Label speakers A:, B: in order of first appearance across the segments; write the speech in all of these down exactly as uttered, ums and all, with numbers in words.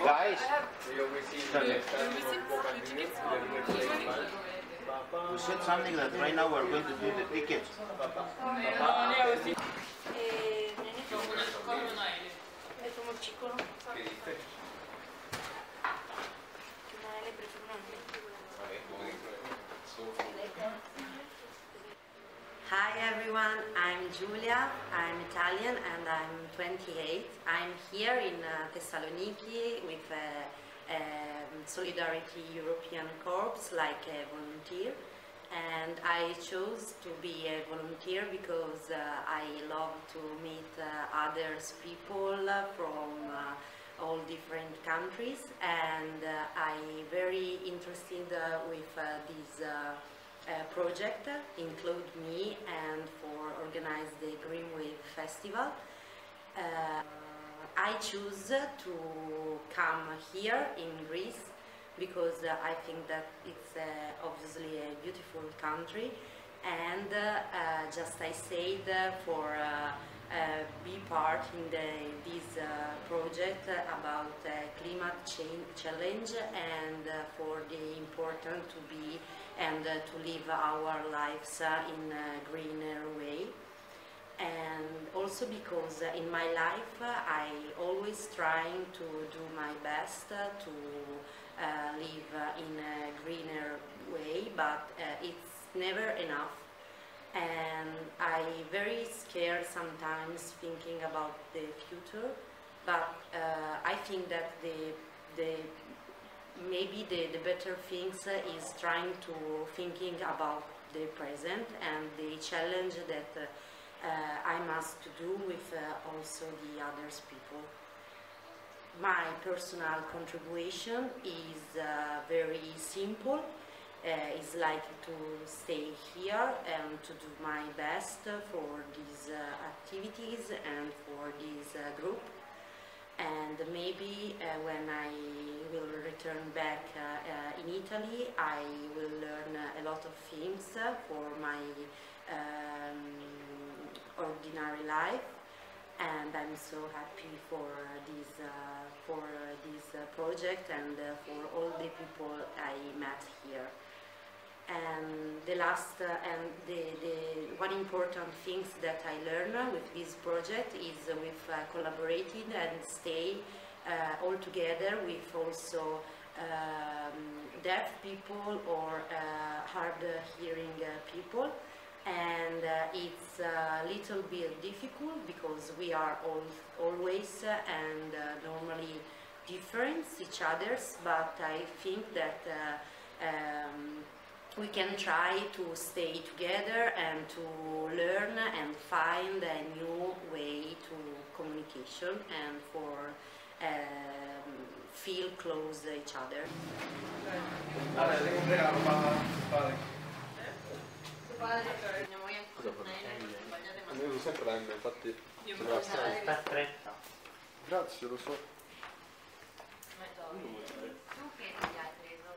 A: Guys, we said something that right now we're going to do the tickets.
B: Hi everyone, I'm Giulia, I'm Italian and I'm twenty-eight. I'm here in uh, Thessaloniki with uh, um, Solidarity European Corps like a volunteer, and I chose to be a volunteer because uh, I love to meet uh, others people from uh, all different countries, and uh, I'm very interested uh, with uh, this uh, uh, project, include me and for organize the Green Wave Festival. Uh, I choose to come here in Greece because uh, I think that it's uh, obviously a beautiful country, and uh, uh, just I said uh, for uh, uh, be part in the, this uh, project about uh, climate change challenge, and uh, for the important to be and uh, to live our lives uh, in a greener way. And also because uh, in my life uh, I always trying to do my best uh, to uh, live uh, in a greener way, but uh, it's never enough, and I very scared sometimes thinking about the future, but uh, I think that the the maybe the, the better things uh, is trying to thinking about the present and the challenge that uh, Uh, I must do with uh, also the others people. My personal contribution is uh, very simple. Uh, it's like to stay here and to do my best for these uh, activities and for this uh, group. And maybe uh, when I will return back uh, uh, in Italy, I will learn uh, a lot of things uh, for my um, ordinary life, and I'm so happy for this uh, for uh, this uh, project and uh, for all the people I met here. And the last uh, and the, the one important things that I learned with this project is uh, with uh, collaborating and stay uh, all together with also um, deaf people or uh, hard hearing uh, people. And uh, it's a little bit difficult because we are all, always uh, and uh, normally different each others, but I think that uh, um, we can try to stay together and to learn and find a new way to communication and for um, feel close to each other.
C: A me uso sempre prende, infatti ce l'ho
A: Sta stretta.
C: Grazie, lo so.
B: Tu che ti hai preso?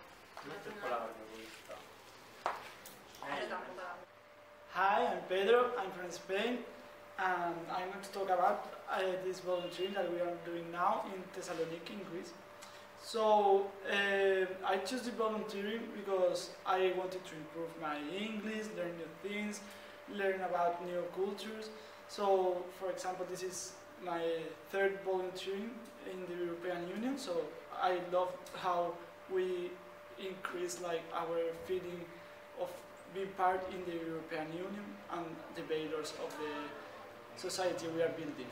D: Hi, I'm Pedro, I'm from Spain, and I'm going to talk about uh, this volunteering that we are doing now in Thessaloniki, in Greece. So, uh, I chose the volunteering because I wanted to improve my English, learn new things, learn about new cultures. So, for example, this is my third volunteering in the European Union, so I love how we increase like our feeling of being part in the European Union and the values of the society we are building.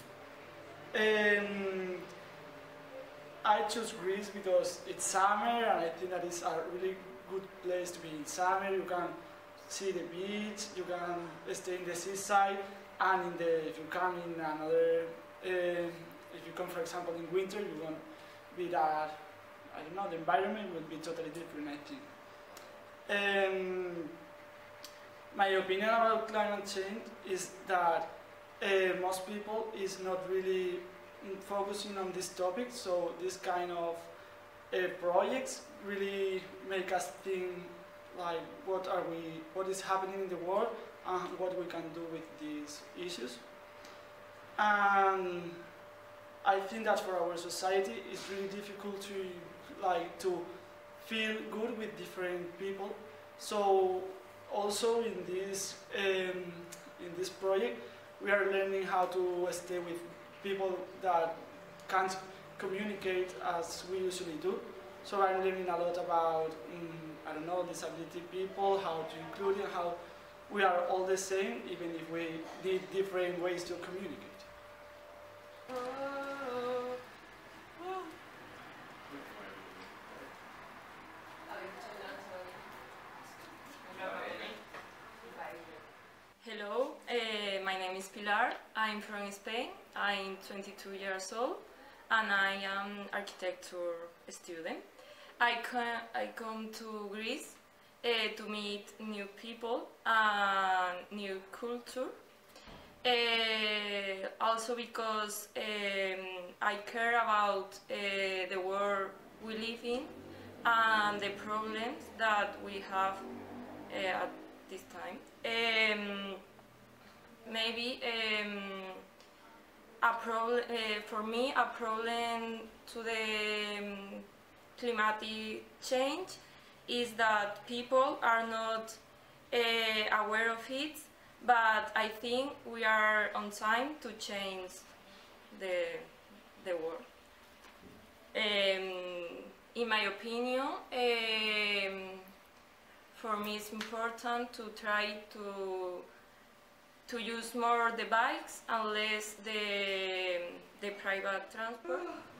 D: Um, I chose Greece because it's summer, and I think that it's a really good place to be in summer. You can see the beach, you can stay in the seaside, and in the, if you come in another, uh, if you come for example in winter, you won't be that, I don't know, the environment will be totally different, I think. Um, my opinion about climate change is that uh, most people is not really focusing on this topic, so this kind of uh, projects really make us think like what are we, what is happening in the world and what we can do with these issues. And I think that for our society it's really difficult to like to feel good with different people. So also in this um, in this project we are learning how to stay with people that can't communicate as we usually do. So I'm learning a lot about um, I don't know, disability people, how to include it, how we are all the same even if we need different ways to communicate.
E: Hello, uh, my name is Pilar. I'm from Spain. I'm twenty-two years old and I am architecture student. I come, I come to Greece uh, to meet new people and new culture. Uh, also because um, I care about uh, the world we live in and the problems that we have uh, at this time. Um, maybe um, a problem uh, for me, a problem to the um, climatic change is that people are not uh, aware of it, but I think we are on time to change the, the world. Um, in my opinion, um, for me it's important to try to to use more the bikes and less the, the private transport.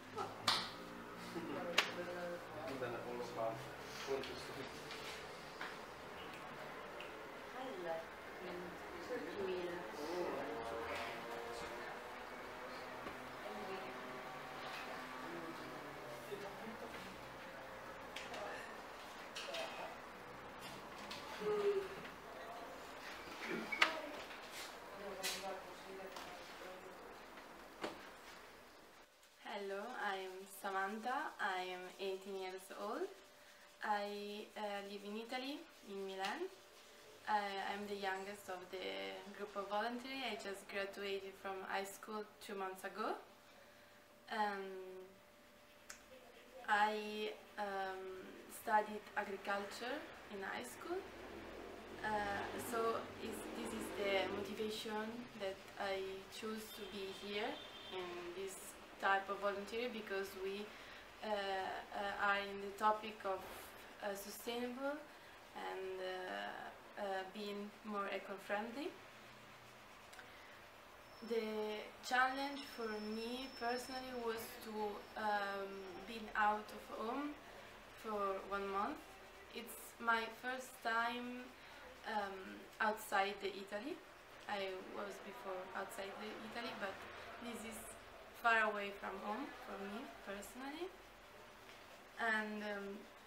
F: Hello, I'm Samantha. I am eighteen years old. I uh, live in Italy, in Milan. I, I'm the youngest of the group of volunteers. I just graduated from high school two months ago. Um, I um, studied agriculture in high school. Uh, so is, this is the motivation that I choose to be here in this type of volunteer, because we uh, uh, are in the topic of uh, sustainable and uh, uh, being more eco-friendly. The challenge for me personally was to um, be out of home for one month. It's my first time um, outside the Italy. I was before outside the Italy, but this is far away from home for me personally. And um,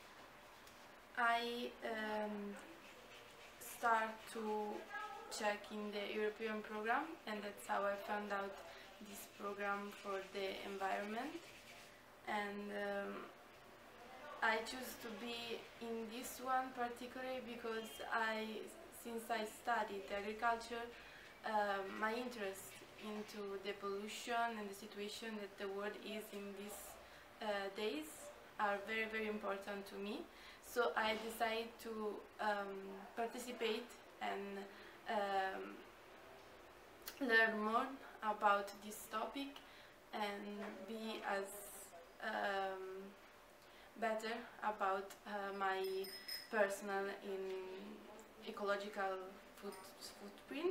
F: I um, start to check in the European program, and that's how I found out this program for the environment. And um, I choose to be in this one particularly because I, since I studied agriculture, uh, my interest into the pollution and the situation that the world is in these uh, days are very, very important to me. So I decided to um, participate and um, learn more about this topic and be as um, better about uh, my personal in ecological foot, footprint.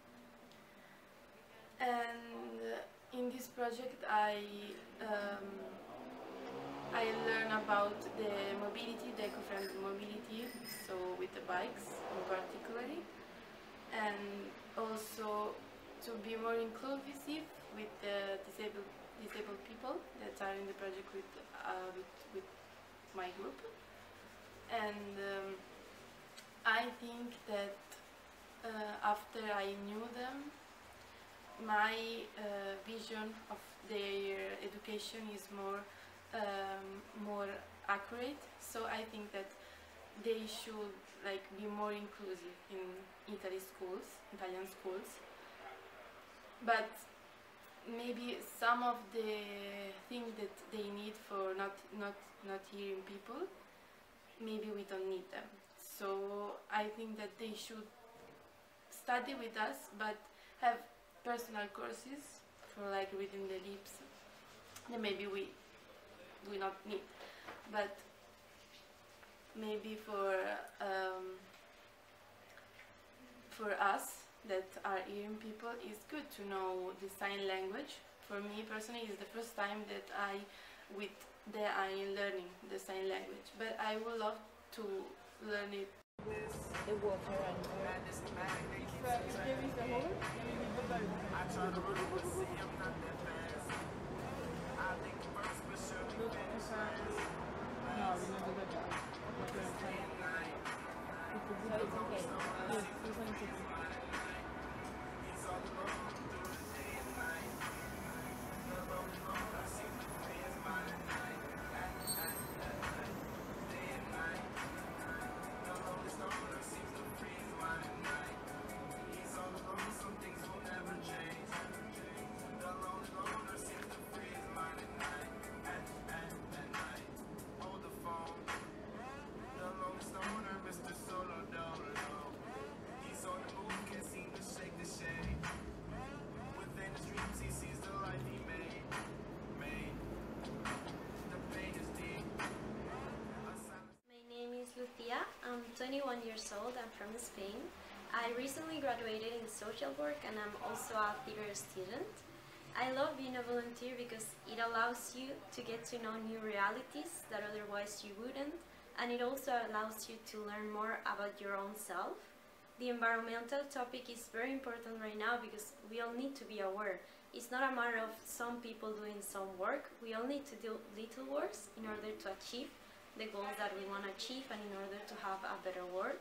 F: And in this project I um, I learn about the mobility, the eco-friendly mobility, so with the bikes in particularly, and also to be more inclusive with the disabled disabled people that are in the project with uh, with, with my group. And um, I think that uh, after I knew them, my uh, vision of their education is more um, more accurate. So I think that they should like be more inclusive in Italy schools, Italian schools. But maybe some of the things that they need for not not not hearing people, maybe we don't need them. So I think that they should study with us, but have personal courses for like reading the lips that maybe we we not need, but maybe for um, for us that are hearing people, it's good to know the sign language. For me personally, it's the first time that I with that I am learning the sign language, but I would love to learn it.
G: The water and
B: I'm twenty-one years old, I'm from Spain. I recently graduated in social work and I'm also a theater student. I love being a volunteer because it allows you to get to know new realities that otherwise you wouldn't, and it also allows you to learn more about your own self. The environmental topic is very important right now because we all need to be aware. It's not a matter of some people doing some work, we all need to do little works in order to achieve the goals that we want to achieve and in order to have a better world.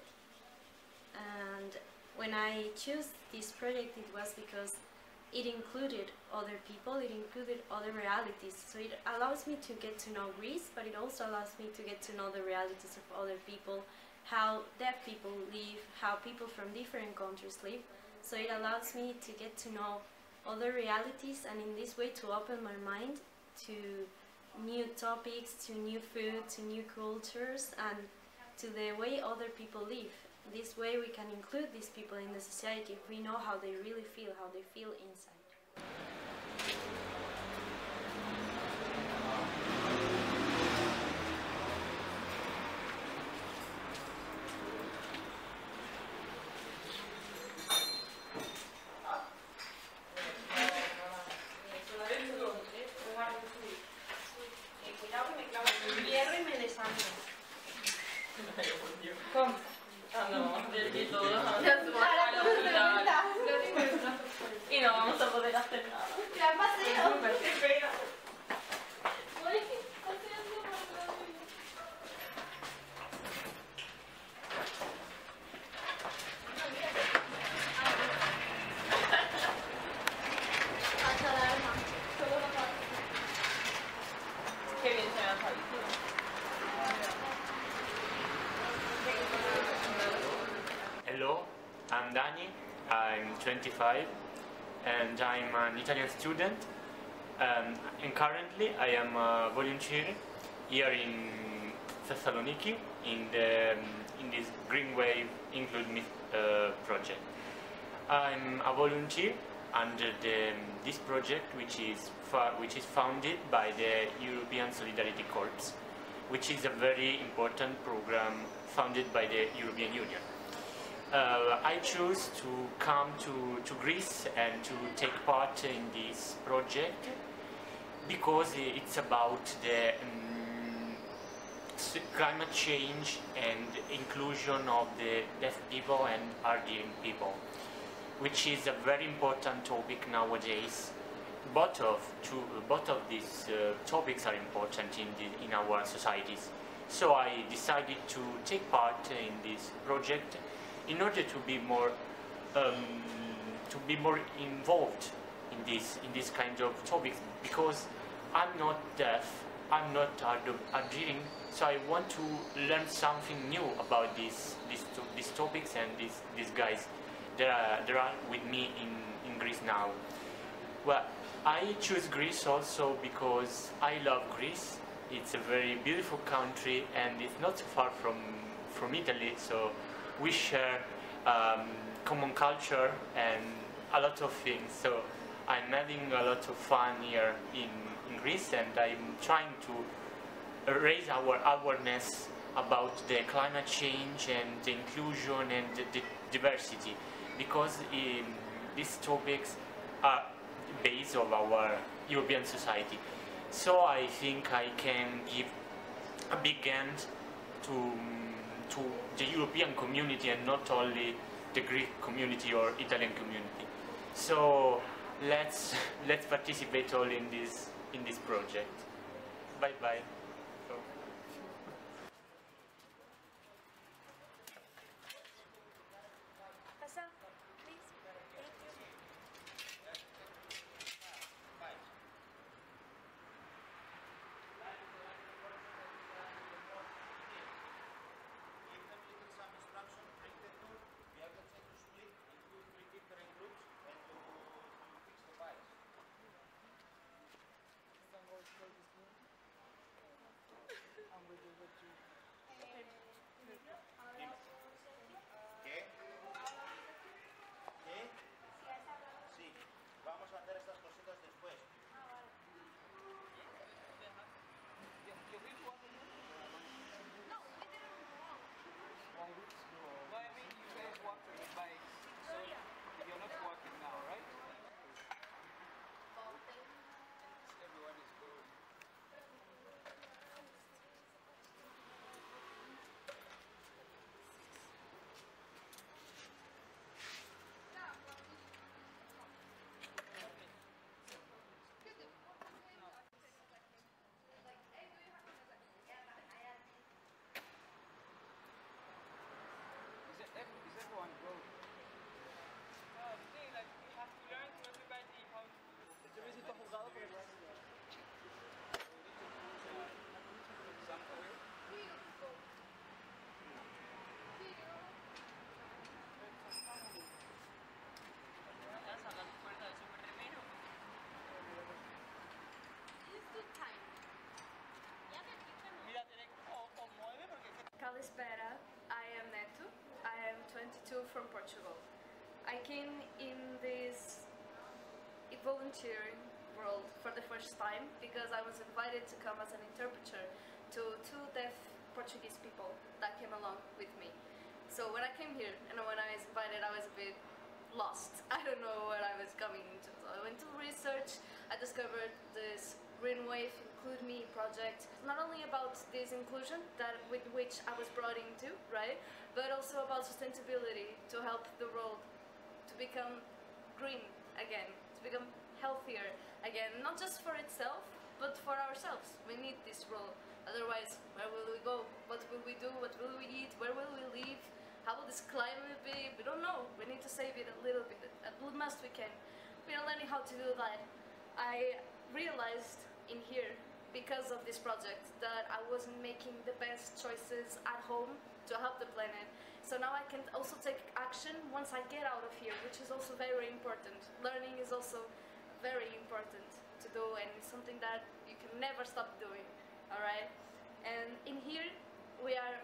B: And when I chose this project, it was because it included other people, it included other realities. So it allows me to get to know Greece, but it also allows me to get to know the realities of other people, how deaf people live, how people from different countries live. So it allows me to get to know other realities and in this way to open my mind to new topics, to new food, to new cultures, and to the way other people live. This way we can include these people in the society if we know how they really feel, how they feel inside.
E: ¿Cómo? Ah, no, de todo. Y no vamos a poder hacer nada.
B: ¡Gran paseo!
E: ¡Qué pena! Qué bien se me ha salido.
H: Hello, I'm Dani, I'm twenty-five and I'm an Italian student, um, and currently I am a volunteer here in Thessaloniki in, the, in this Green Wave Include Me uh, project. I'm a volunteer under the, this project which is, which is founded by the European Solidarity Corps, which is a very important program founded by the European Union. Uh, I chose to come to, to Greece and to take part in this project because it's about the um, climate change and inclusion of the deaf people and hard-hearing people, which is a very important topic nowadays. Both of, two, both of these uh, topics are important in, the, in our societies. So I decided to take part in this project in order to be more um, to be more involved in this in this kind of topics, because I'm not deaf, I'm not hard-hearing, so I want to learn something new about these these these topics and these these guys that are that are with me in in Greece now. Well, I choose Greece also because I love Greece. It's a very beautiful country and it's not so far from, from Italy, so we share um, common culture and a lot of things. So I'm having a lot of fun here in, in Greece, and I'm trying to raise our awareness about the climate change and the inclusion and the, the diversity, because um, these topics are the base of our European society. So I think I can give a big hand to, to the European community and not only the Greek community or Italian community. So let's let's participate all in this in this project. Bye bye. So.
A: ¿Qué? ¿Qué? Sí, vamos a hacer estas cositas después.
I: Kalispera, I am Neto. I am twenty-two from Portugal. I came in this volunteering world for the first time because I was invited to come as an interpreter to two deaf Portuguese people that came along with me. So when I came here and when I was invited, I was a bit lost. I don't know what I was coming into. So I went to research, I discovered this Green Wave Include Me project, not only about this inclusion that with which I was brought into, right, but also about sustainability to help the world to become green again, to become healthier again, not just for itself, but for ourselves. We need this world. Otherwise, where will we go? What will we do? What will we eat? Where will we live? How will this climate be? We don't know. We need to save it a little bit, as much we can. We are learning how to do that. I realized in here, because of this project, that I wasn't making the best choices at home to help the planet. So now I can also take action once I get out of here, which is also very important. Learning is also very important to do, and it's something that you can never stop doing, all right? And in here, we are,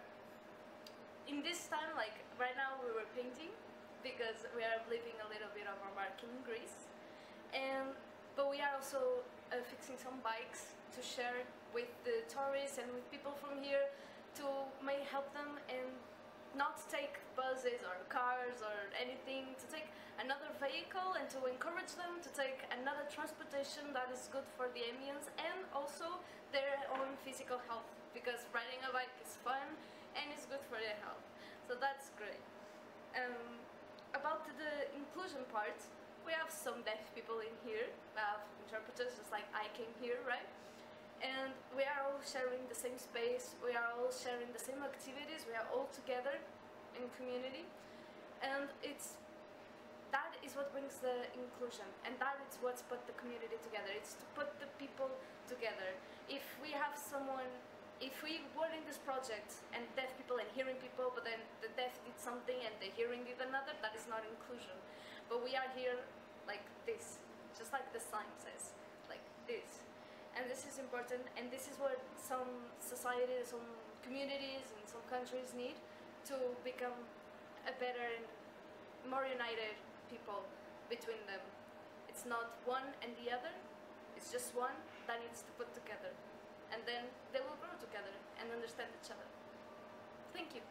I: in this time, like right now we were painting, because we are living a little bit of our mark in Greece. And but we are also uh, fixing some bikes to share with the tourists and with people from here to may help them and not take buses or cars or anything, to take another vehicle and to encourage them to take another transportation that is good for the ambience and also their own physical health, because riding a bike is fun and it's good for their health. So that's great. Um, about the inclusion part, we have some deaf people in here. We have interpreters, just like I came here, right? And we are all sharing the same space. We are all sharing the same activities. We are all together in community, and it's that is what brings the inclusion, and that is what's put the community together. It's to put the people together. If we have someone, if we were in this project and deaf people and hearing people, but then the deaf did something and the hearing did another, that is not inclusion. But we are here like this, just like the sign says, like this. And this is important, and this is what some societies, some communities, and some countries need to become a better, more united people between them. It's not one and the other, it's just one that needs to put together. And then they will grow together and understand each other. Thank you.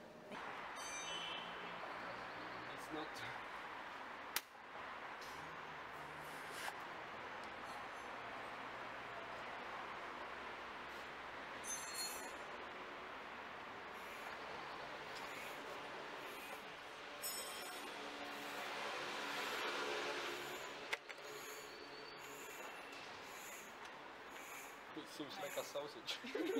C: It's not... It seems like a sausage.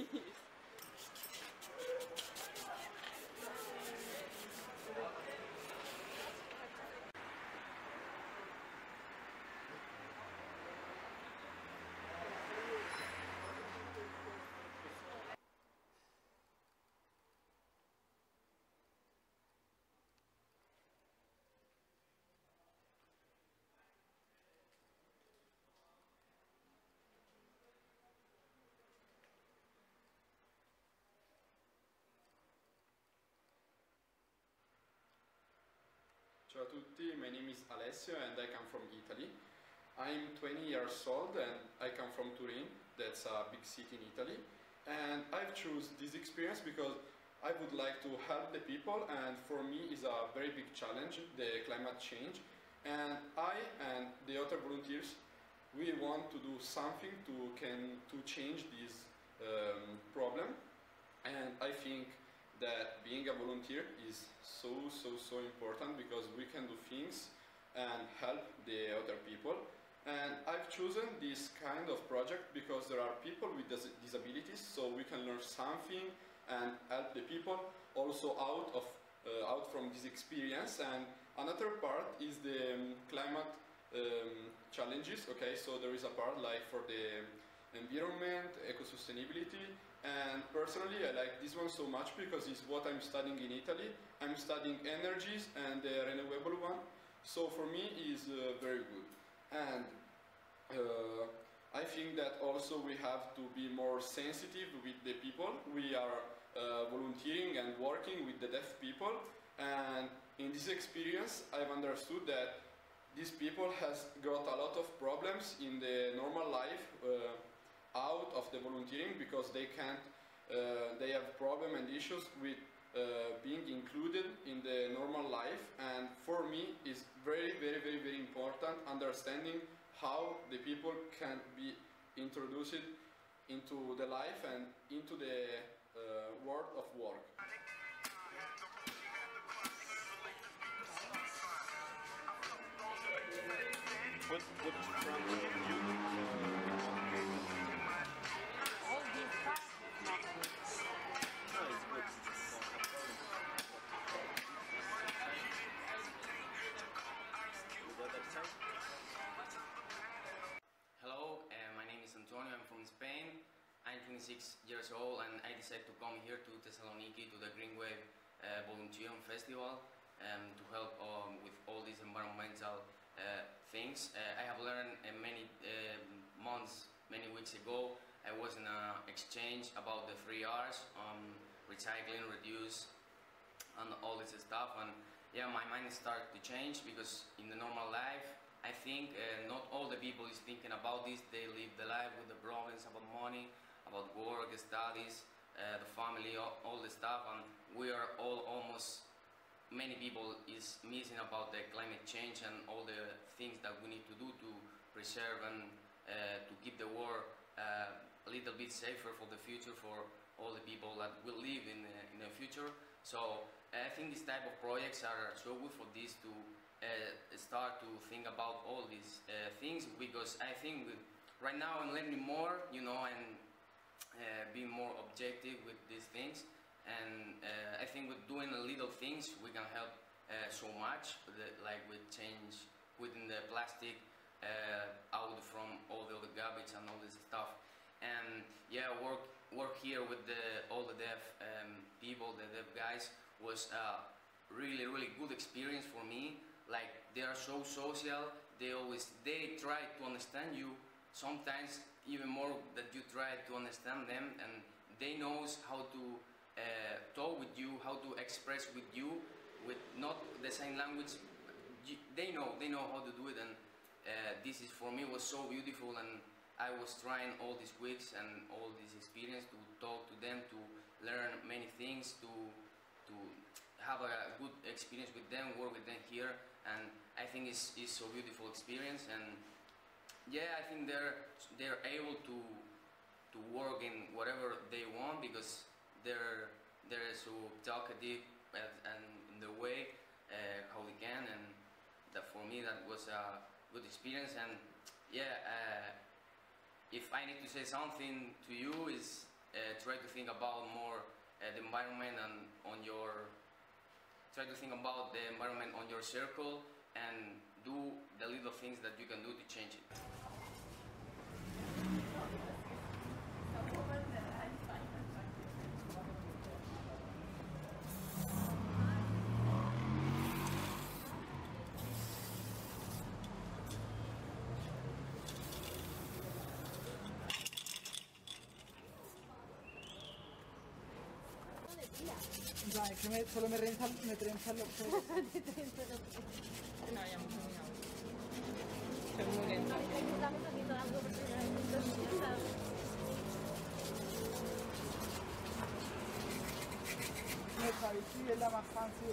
J: Ciao a tutti, my name is Alessio and I come from Italy. I'm twenty years old and I come from Turin, that's a big city in Italy. And I've chosen this experience because I would like to help the people, and for me is a very big challenge, the climate change. And I and the other volunteers, we want to do something to, can, to change this um, problem. And I think that being a volunteer is so, so, so important because we can do things and help the other people. And I've chosen this kind of project because there are people with dis disabilities, so we can learn something and help the people also out of uh, out from this experience. And another part is the um, climate um, challenges. Okay, so there is a part like for the environment, eco-sustainability, and personally I like this one so much because it's what I'm studying in Italy. I'm studying energies and the renewable one, so for me it's uh, very good. And uh, I think that also we have to be more sensitive with the people. We are uh, volunteering and working with the deaf people, and in this experience I've understood that these people has got a lot of problems in the normal life uh, out of the volunteering because they can't, uh, they have problems and issues with uh, being included in the normal life. And for me it's very, very, very, very important understanding how the people can be introduced into the life and into the uh, world of work.
A: What, what from you?
G: All these stuff is not good.
A: No, it's good. The other side?
K: Hello, uh, my name is Antonio, I'm from Spain. I'm twenty-six years old and I decided to come here to Thessaloniki to the Green Wave uh, Volunteer Festival um, to help um, with all these environmental uh, things. Uh, I have learned uh, many uh, months, many weeks ago, I was in an exchange about the three R's, um, recycling, reduce, and all this stuff. And yeah, my mind started to change because in the normal life, I think uh, not all the people is thinking about this. They live the life with the problems about money, about work, studies, uh, the family, all, all the stuff, and we are all almost, many people is missing about the climate change and all the things that we need to do to preserve and uh, to keep the world uh, a little bit safer for the future for all the people that will live in the, in the future. So I think this type of projects are so good for this to uh, start to think about all these uh, things, because I think with, right now I'm learning more, you know, and uh, being more objective with these things. And uh, I think with doing a little things we can help uh, so much, the, like with change within the plastic uh, out from all the other garbage and all this stuff. And yeah, work work here with the all the deaf um, people, the deaf guys, was a really really good experience for me. Like they are so social, they always they try to understand you. Sometimes even more that you try to understand them, and they knows how to uh, talk with you, how to express with you, with not the same language. They know they know how to do it, and uh, this is for me was so beautiful. And I was trying all these weeks and all this experience to talk to them, to learn many things, to to have a good experience with them, work with them here, and I think it's, it's a beautiful experience. And yeah, I think they're they're able to to work in whatever they want, because they're they're so talkative and, and in the way uh, how they can, and that for me that was a good experience. And yeah, uh, if I need to say something to you is uh, try to think about more uh, the environment and on your try to think about the environment on your circle, and do the little things that you can do to change it.
D: Dai, che me, solo me trenza, me trenza lo
E: No, ya hemos terminado. Pero muy lento.
D: Me parecía la más fácil.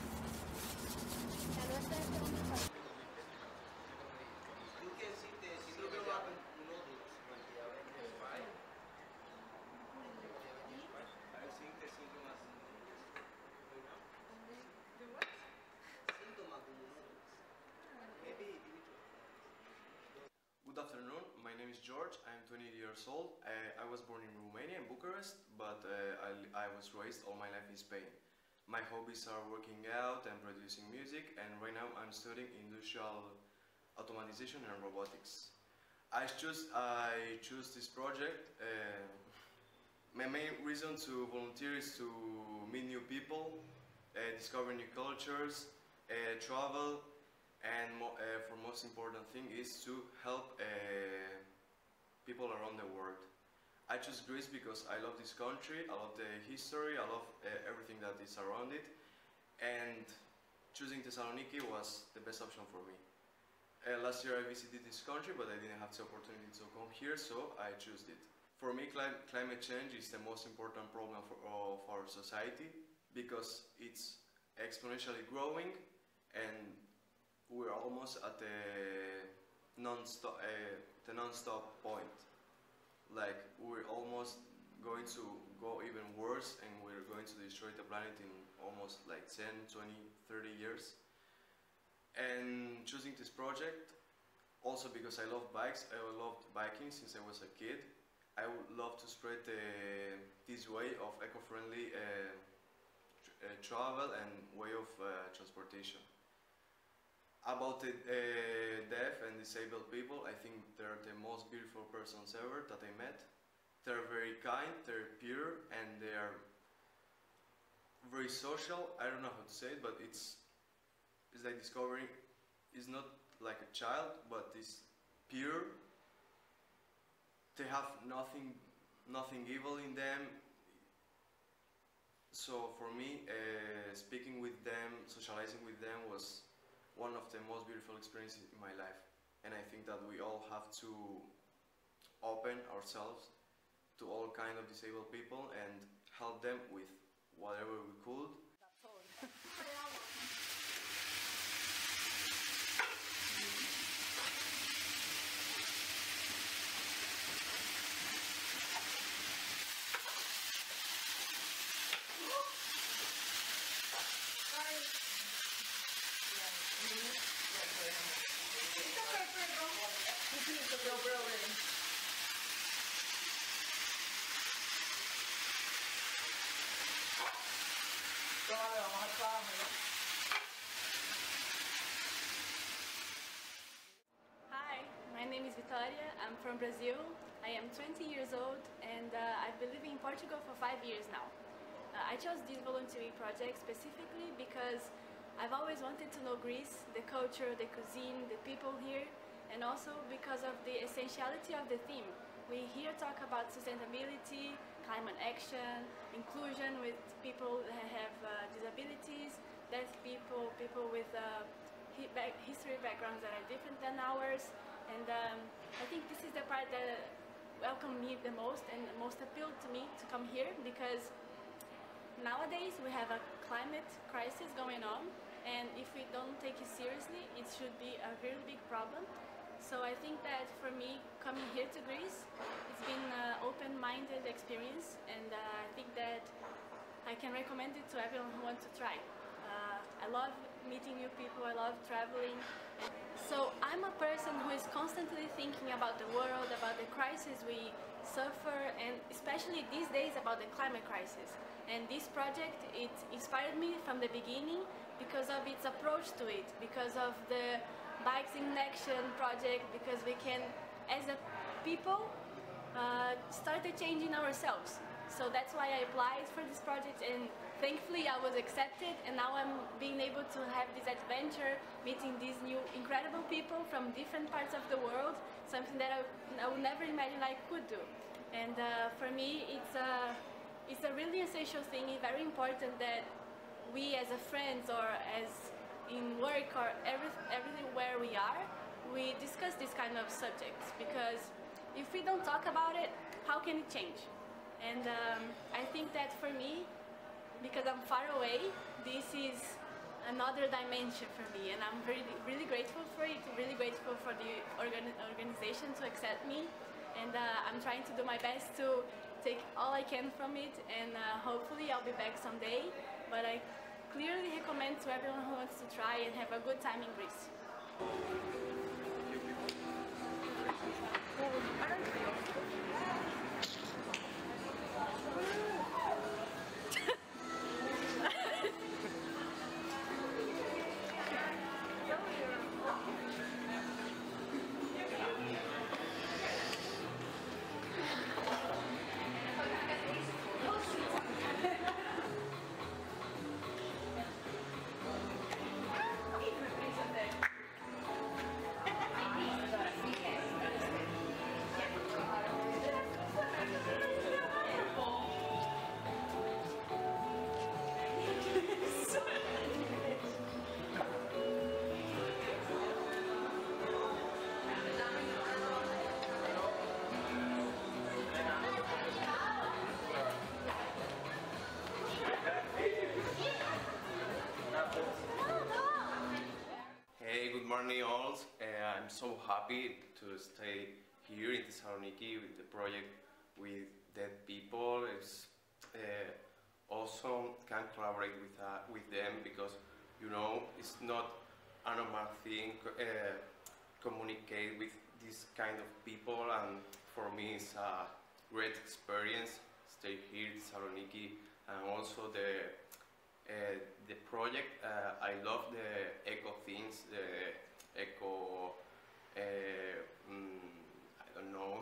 C: Good afternoon, my name is George, I'm twenty years old. Uh, I was born in Romania, in Bucharest, but uh, I, I was raised all my life in Spain. My hobbies are working out and producing music, and right now I'm studying industrial automatization and robotics. I choose, I choose this project. Uh, my main reason to volunteer is to meet new people, uh, discover new cultures, uh, travel, and mo uh, for most important thing is to help uh, people around the world. I choose Greece because I love this country, I love the history, I love uh, everything that is around it, and choosing Thessaloniki was the best option for me. Uh, last year I visited this country, but I didn't have the opportunity to come here, so I chose it. For me, clim climate change is the most important problem for, of our society, because it's exponentially growing, and we're almost at the non-stop, uh, the non-stop point. Like, we're almost going to go even worse, and we're going to destroy the planet in almost like ten, twenty, thirty years. And choosing this project, also because I love bikes, I loved biking since I was a kid. I would love to spread uh, this way of eco-friendly uh, tr uh, travel and way of uh, transportation. About the uh, deaf and disabled people, I think they're the most beautiful persons ever that I met. They're very kind, they're pure, and they are very social. I don't know how to say it, but it's it's like discovering, it's not like a child, but it's pure. They have nothing, nothing evil in them. So for me, uh, speaking with them, socializing with them was one of the most beautiful experiences in my life. And I think that we all have to open ourselves to all kinds of disabled people and help them with whatever we could.
I: Hi, my name is Vitória. I'm from Brazil. I am twenty years old, and uh, I've been living in Portugal for five years now. Uh, I chose this volunteering project specifically because I've always wanted to know Greece, the culture, the cuisine, the people here, and also because of the essentiality of the theme. We here talk about sustainability, climate action, inclusion with people that have uh, disabilities, deaf people, people with uh, hi back history backgrounds that are different than ours. And um, I think this is the part that welcomed me the most and most appealed to me to come here, because nowadays we have a climate crisis going on, and if we don't take it seriously, it should be a really big problem. So I think that for me, coming here to Greece, it's been an open-minded experience, and uh, I think that I can recommend it to everyone who wants to try. Uh, I love meeting new people, I love traveling. So I'm a person who is constantly thinking about the world, about the crisis we suffer, and especially these days about the climate crisis. And this project, it inspired me from the beginning because of its approach to it, because of the Bikes in Action project, because we can, as a people, uh, start changing ourselves. So that's why I applied for this project, and thankfully I was accepted, and now I'm being able to have this adventure, meeting these new incredible people from different parts of the world, something that I, I would never imagine I could do. And uh, for me, it's a, it's a really essential thing, it's very important that we as a friends or as in work or every, everywhere we are, we discuss these kind of subjects, because if we don't talk about it, how can it change? And um, I think that for me, because I'm far away, this is another dimension for me, and I'm really, really grateful for it, really grateful for the organ organization to accept me, and uh, I'm trying to do my best to take all I can from it, and uh, hopefully I'll be back someday, but I clearly recommend to everyone who wants to try and have a good time in Greece.
C: Hey, good morning all. Uh, I'm so happy to stay here in Thessaloniki with the project with dead people. It's uh, awesome, can collaborate with, uh, with them, because, you know, it's not a normal thing, uh, communicate with this kind of people, and for me it's a great experience, stay here in Thessaloniki, and also the Uh, the project, uh, I love the eco things, the eco, uh, mm, I don't know,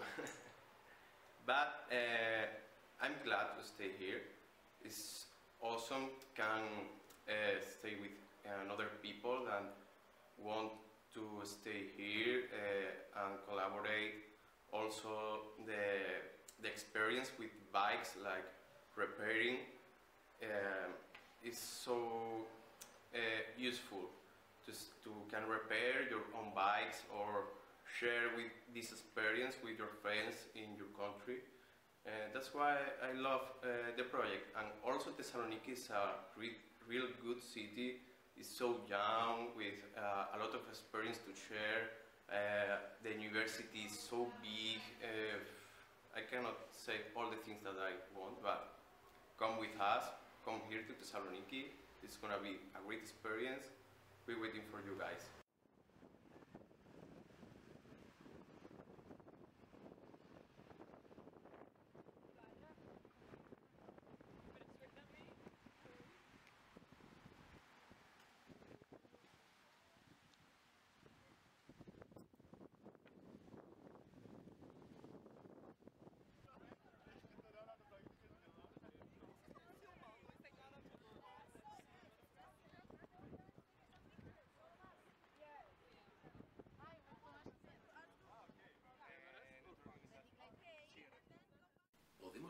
C: but uh, I'm glad to stay here. It's awesome, can uh, stay with another people that want to stay here uh, and collaborate. Also the, the experience with bikes, like repairing, uh, is so uh, useful to, to can repair your own bikes or share with this experience with your friends in your country. Uh, that's why I love uh, the project. And also Thessaloniki is a re real good city. It's so young, with uh, a lot of experience to share. Uh, the university is so big. Uh, I cannot say all the things that I want, but come with us. Come here to Thessaloniki. It's gonna be a great experience. We're waiting for you guys.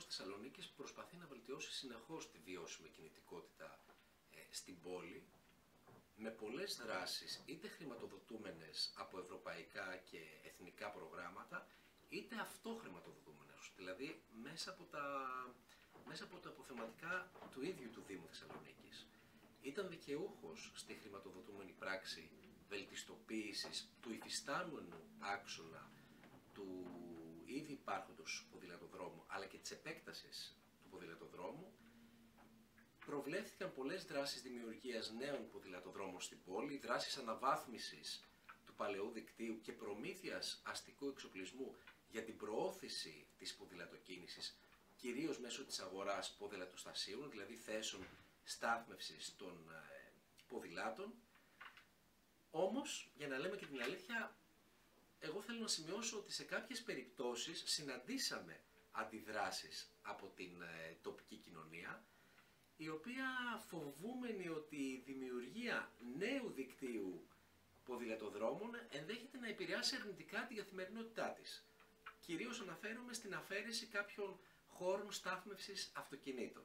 L: Δήμος Θεσσαλονίκης προσπαθεί να βελτιώσει συνεχώς τη βιώσιμη κινητικότητα ε, στην πόλη με πολλές δράσεις, είτε χρηματοδοτούμενες από ευρωπαϊκά και εθνικά προγράμματα, είτε αυτοχρηματοδοτούμενες, δηλαδή μέσα από τα, μέσα από τα αποθεματικά του ίδιου του Δήμου Θεσσαλονίκης. Ήταν δικαιούχος στη χρηματοδοτούμενη πράξη βελτιστοποίησης του υφιστάμενου άξονα του ήδη υπάρχοντος ποδηλατοδρόμου, αλλά και της επέκτασης του ποδηλατοδρόμου. Προβλέφθηκαν πολλές δράσεις δημιουργίας νέων ποδηλατοδρόμων στην πόλη, δράσεις αναβάθμισης του παλαιού δικτύου και προμήθειας αστικού εξοπλισμού για την προώθηση της ποδηλατοκίνησης, κυρίως μέσω της αγοράς ποδηλατοστασίων, δηλαδή θέσεων στάθμευσης των ε, ποδηλάτων. Όμως, για να λέμε και την αλήθεια, εγώ θέλω να σημειώσω ότι σε κάποιες περιπτώσεις συναντήσαμε αντιδράσεις από την ε, τοπική κοινωνία, η οποία φοβούμενη ότι η δημιουργία νέου δικτύου ποδηλατοδρόμων ενδέχεται να επηρεάσει αρνητικά την καθημερινότητά της. Κυρίως αναφέρομαι στην αφαίρεση κάποιων χώρων στάθμευσης αυτοκινήτων.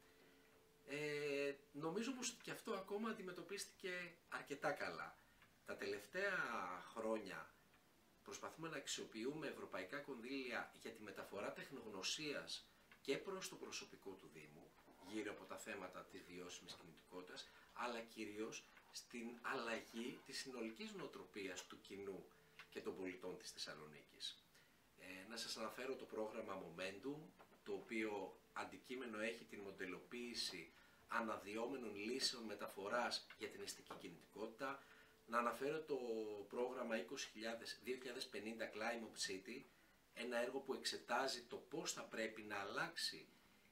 L: Ε, νομίζω πως και αυτό ακόμα αντιμετωπίστηκε αρκετά καλά. Τα τελευταία χρόνια προσπαθούμε να αξιοποιούμε ευρωπαϊκά κονδύλια για τη μεταφορά τεχνογνωσίας και προς το προσωπικό του Δήμου, γύρω από τα θέματα της βιώσιμης κινητικότητας, αλλά κυρίως στην αλλαγή της συνολικής νοοτροπίας του κοινού και των πολιτών της Θεσσαλονίκης. Ε, να σας αναφέρω το πρόγραμμα Momentum, το οποίο αντικείμενο έχει την μοντελοποίηση αναδυόμενων λύσεων μεταφοράς για την αστική κινητικότητα. Να αναφέρω το πρόγραμμα είκοσι χιλιάδες, δύο χιλιάδες πενήντα Climate City, ένα έργο που εξετάζει το πώς θα πρέπει να αλλάξει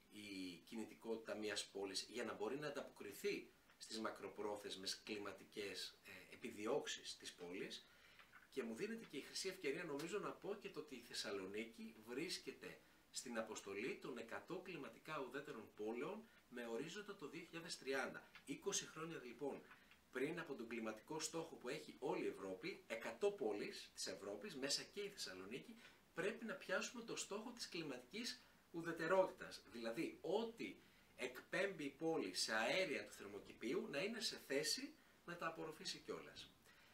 L: η κινητικότητα μιας πόλης για να μπορεί να ανταποκριθεί στις μακροπρόθεσμες κλιματικές ε, επιδιώξεις της πόλης. Και μου δίνεται και η χρυσή ευκαιρία νομίζω να πω και το ότι η Θεσσαλονίκη βρίσκεται στην αποστολή των εκατό κλιματικά ουδέτερων πόλεων με ορίζοντα το δύο χιλιάδες τριάντα. είκοσι χρόνια λοιπόν πριν από τον κλιματικό στόχο που έχει όλη η Ευρώπη, εκατό πόλεις της Ευρώπης, μέσα και η Θεσσαλονίκη, πρέπει να πιάσουμε το στόχο της κλιματικής ουδετερότητας. Δηλαδή, ό,τι εκπέμπει η πόλη σε αέρια του θερμοκηπίου να είναι σε θέση να τα απορροφήσει κιόλας.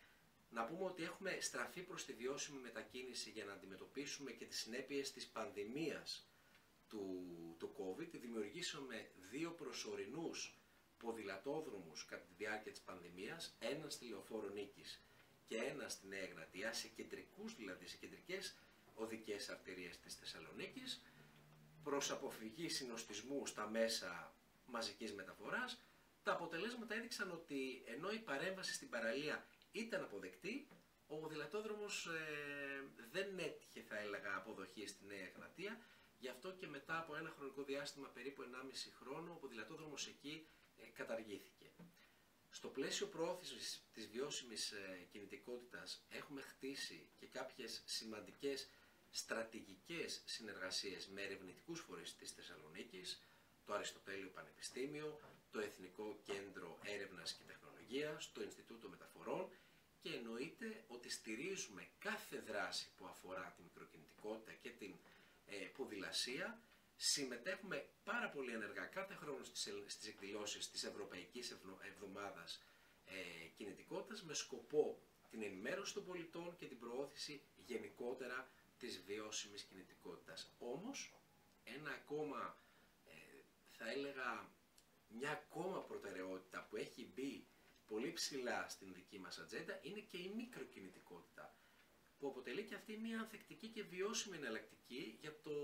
L: Να πούμε ότι έχουμε στραφεί προς τη βιώσιμη μετακίνηση για να αντιμετωπίσουμε και τις συνέπειες της πανδημίας του, του COVID. Δημιουργήσαμε δύο προσωρινούς ποδηλατόδρομους κατά τη διάρκεια της πανδημίας, έναν στη Λεωφόρο Νίκης και έναν στη Νέα Εγνατία, σε κεντρικούς δηλαδή, σε κεντρικές οδικές αρτηρίες της Θεσσαλονίκης, προς αποφυγή συνοστισμού στα μέσα μαζικής μεταφοράς. Τα αποτελέσματα έδειξαν ότι ενώ η παρέμβαση στην παραλία ήταν αποδεκτή, ο ποδηλατόδρομος ε, δεν έτυχε, θα έλεγα, αποδοχή στη Νέα Εγνατία. Γι' αυτό και μετά από ένα χρονικό διάστημα, περίπου ενάμιση χρόνο, ο ποδηλατόδρομος εκεί ε, καταργήθηκε. Στο πλαίσιο προώθησης της βιώσιμης ε, κινητικότητας έχουμε χτίσει και κάποιες σημαντικές στρατηγικές συνεργασίες με ερευνητικούς φορείς της Θεσσαλονίκης, το Αριστοτέλειο Πανεπιστήμιο, το Εθνικό Κέντρο Έρευνας και Τεχνολογίας, το Ινστιτούτο Μεταφορών, και εννοείται ότι στηρίζουμε κάθε δράση που αφορά την μικροκινητικότητα και την ε, ποδηλασία. Συμμετέχουμε πάρα πολύ ενεργά κάθε χρόνο στις, στις εκδηλώσεις της Ευρωπαϊκής Εβδομάδας ε, Κινητικότητας, με σκοπό την ενημέρωση των πολιτών και την προώθηση γενικότερα της βιώσιμης κινητικότητας. Όμως, ένα ακόμα, ε, θα έλεγα, μια ακόμα προτεραιότητα που έχει μπει πολύ ψηλά στην δική μας ατζέντα είναι και η μικροκινητικότητα, που αποτελεί και αυτή μια ανθεκτική και βιώσιμη εναλλακτική για το,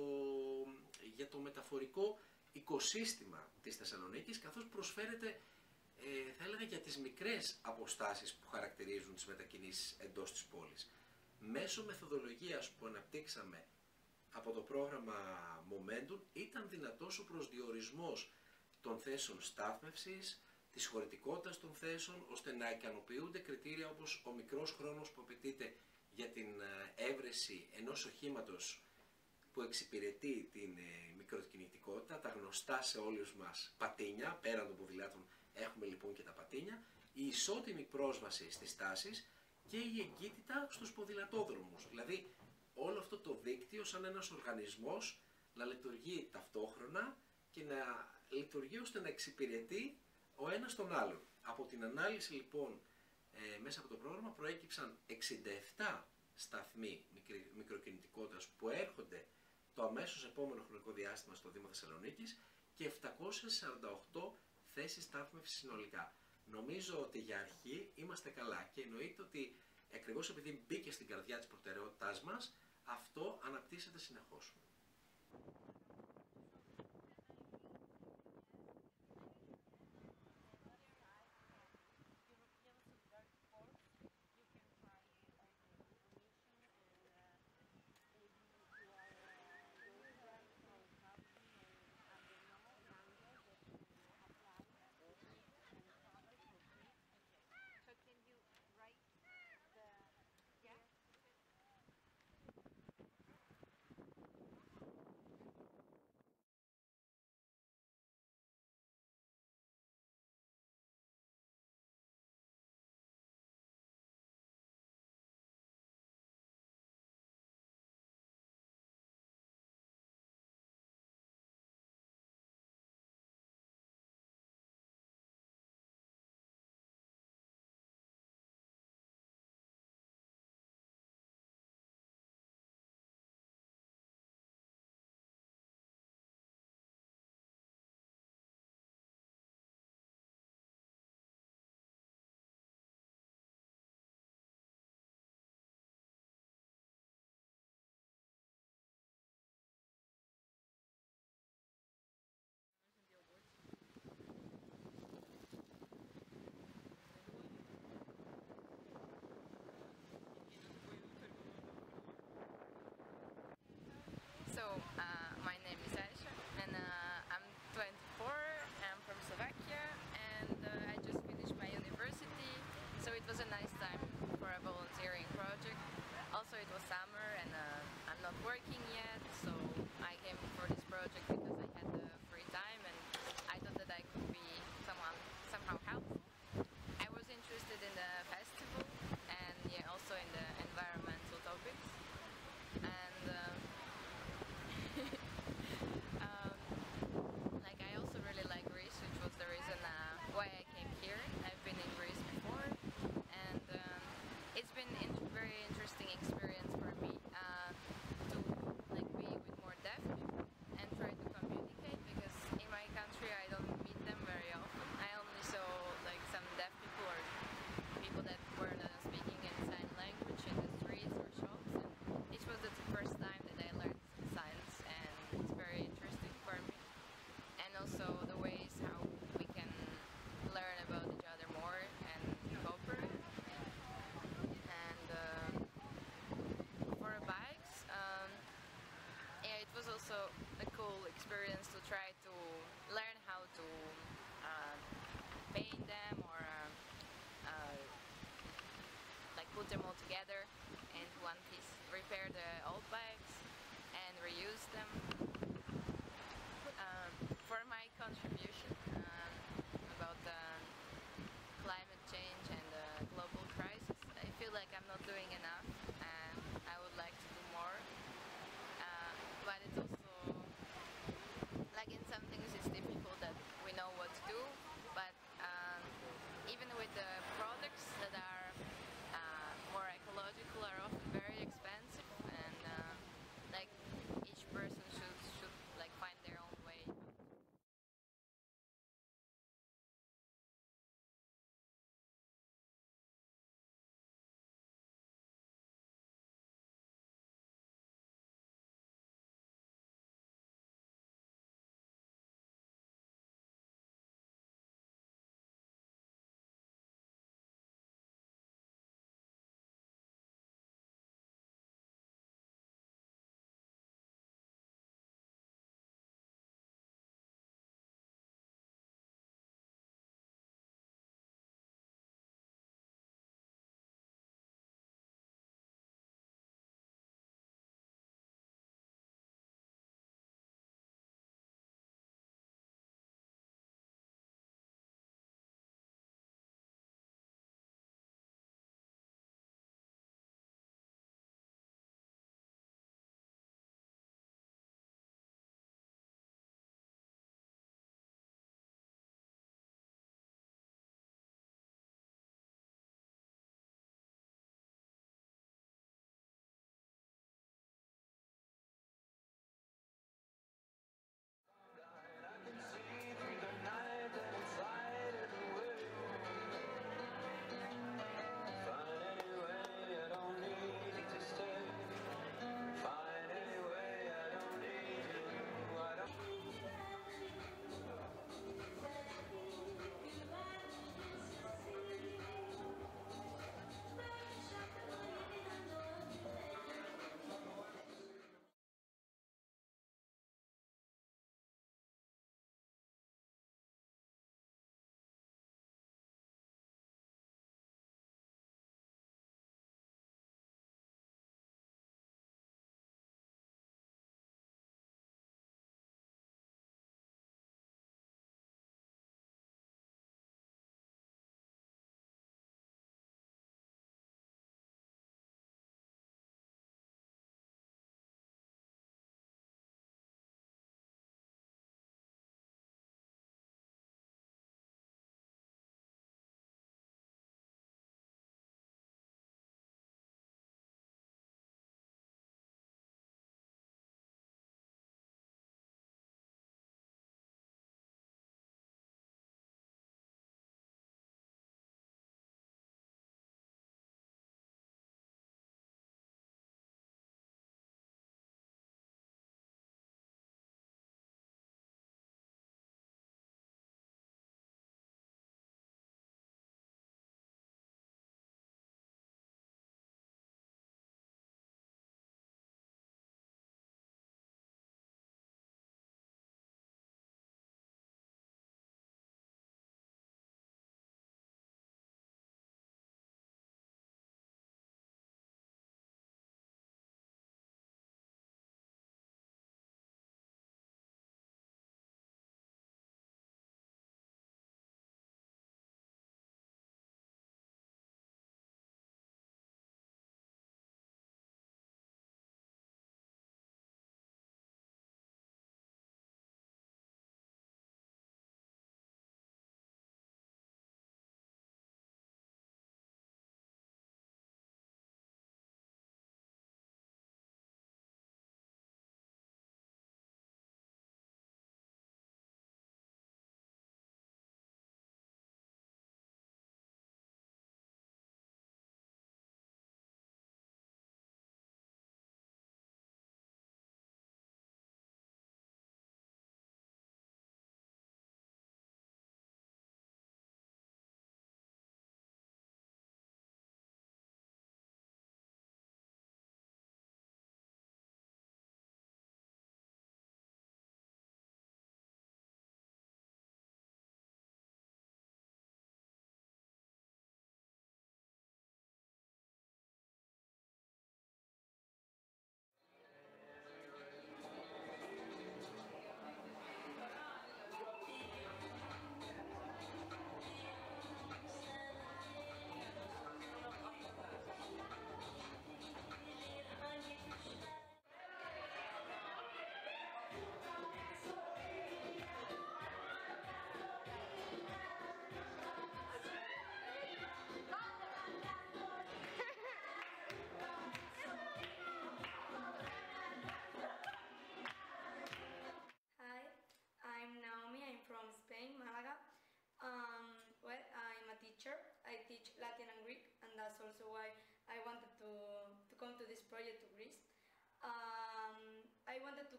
L: για το μεταφορικό οικοσύστημα της Θεσσαλονίκης, καθώς προσφέρεται, ε, θα έλεγα, για τις μικρές αποστάσεις που χαρακτηρίζουν τις μετακινήσεις εντός της πόλης. Μέσω μεθοδολογίας που αναπτύξαμε από το πρόγραμμα Momentum ήταν δυνατός ο προσδιορισμός των θέσεων στάθμευσης, της χωρητικότητας των θέσεων, ώστε να ικανοποιούνται κριτήρια όπως ο μικρός χρόνος που απαιτείται για την έβρεση ενός οχήματος που εξυπηρετεί την μικροκινητικότητα, τα γνωστά σε όλους μας πατίνια, πέραν των ποδηλάτων έχουμε λοιπόν και τα πατίνια, η ισότιμη πρόσβαση στις τάσεις και η εγκύτητα στους ποδηλατόδρομους. Δηλαδή όλο αυτό το δίκτυο σαν ένας οργανισμός να λειτουργεί ταυτόχρονα και να λειτουργεί ώστε να εξυπηρετεί ο ένας τον άλλον. Από την ανάλυση λοιπόν ε, μέσα από το πρόγραμμα προέκυψαν εξήντα επτά σταθμοί μικροκινητικότητας που έρχονται το αμέσως επόμενο χρονικό διάστημα στο Δήμο Θεσσαλονίκης και επτακόσιες σαράντα οκτώ θέσεις στάθμευσης συνολικά. Νομίζω ότι για αρχή είμαστε καλά και εννοείται ότι ακριβώς επειδή μπήκε στην καρδιά της προτεραιότητάς μας, αυτό αναπτύσσεται συνεχώς.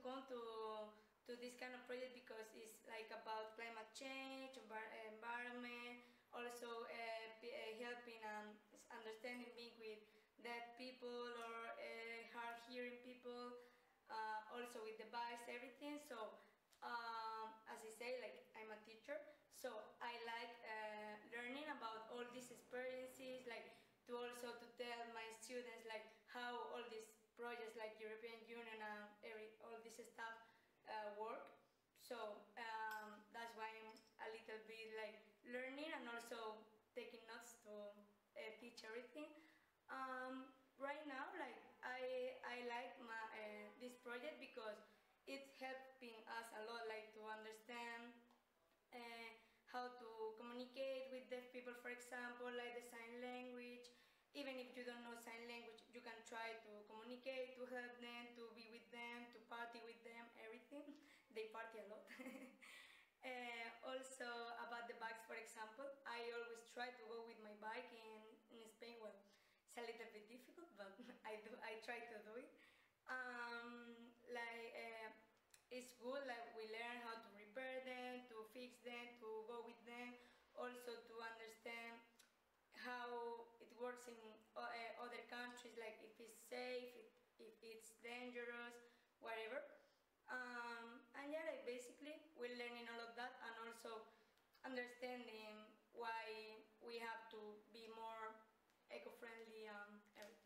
M: come to to this kind of project because it's like about climate change, environment, also uh, uh, helping and understanding being with deaf people or uh, hard hearing people, uh, also with the device, everything. So um, as I say, like I'm a teacher, so I like uh, learning about all these experiences, like to also to tell my students like how all these projects like European Union and every all this stuff uh, work. So um, that's why I'm a little bit like learning and also taking notes to uh, teach everything. Um, right now, like I I like my uh, this project because it's helping us a lot, like to understand uh, how to communicate with deaf people, for example, like the sign language. Even if you don't know sign language, you can try to communicate, to help them, to be with them, to party with them, everything. They party a lot. uh, also about the bikes, for example, I always try to go with my bike in, in Spain. Well, it's a little bit difficult, but I do. I try to do it. Um, like uh, it's good. Like we learn how to repair them, to fix them, to go with them. Also to understand how it works in uh, other countries, like if it's safe, if, if it's dangerous, whatever. Um, and yeah, like basically we're learning all of that and also understanding why we have to be more eco-friendly and everything.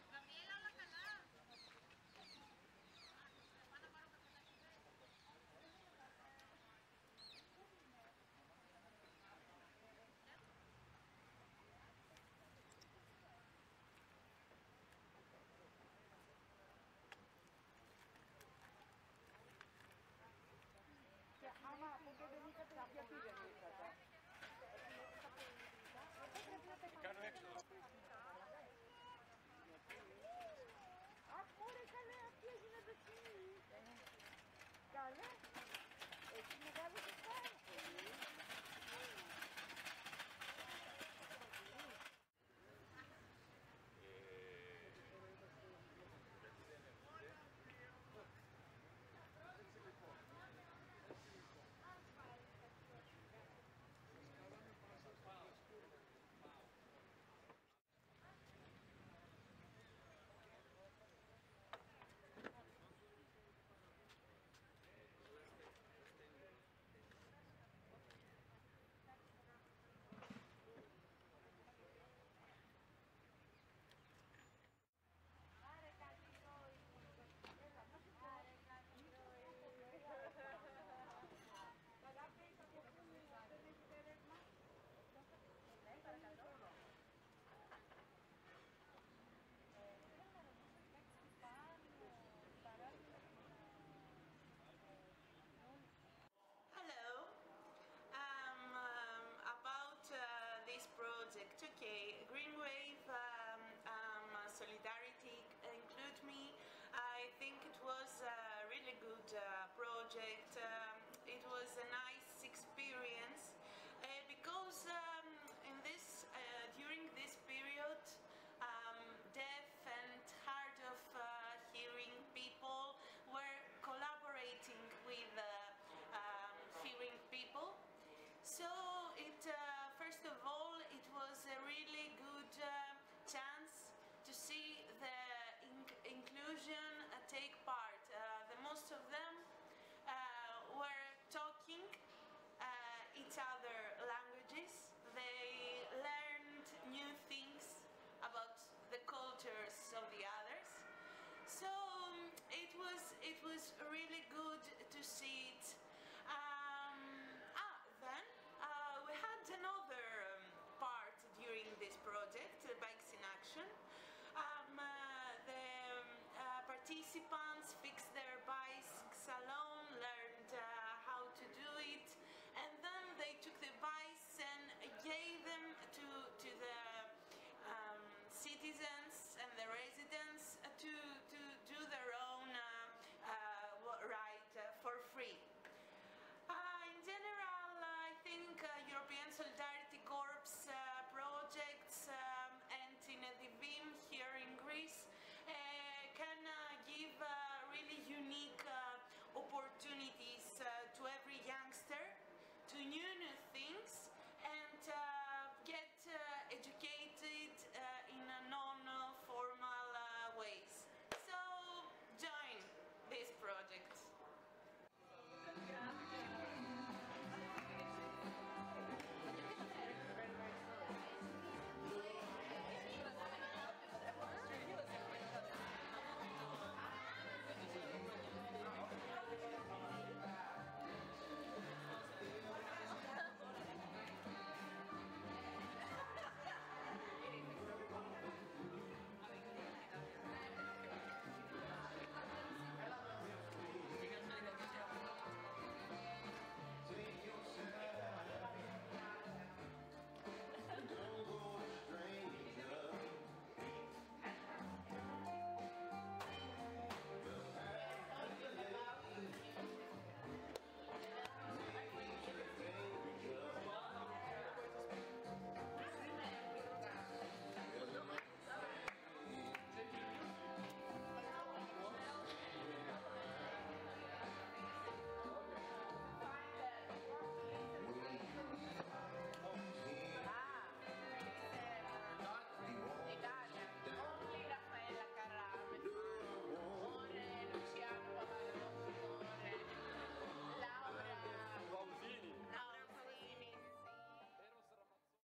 G: Άμα από και δεν είχατε, γιατί δεν ήρθατε.
H: Κάνω έξω.
G: Αχ, ωραία, καλέ, αυτή έγινε το κοινή. Καλέ, έτσι μεγάλωσε πάρα πολύ.
N: Hello. Um, um, about uh, this project, okay, Green Wave um, um, Solidarity Include Me. I think it was a really good uh, project. Um, it was a nice experience uh, because um, in this uh, during this period, um, deaf and hard of uh, hearing people were collaborating with uh, um, hearing people. So it uh, first of all, it was a really good uh, chance to see the in inclusion uh, take part. Uh, the most of them uh, were talking uh, each other languages. They learned new things about the cultures of the others. So um, it was it was really good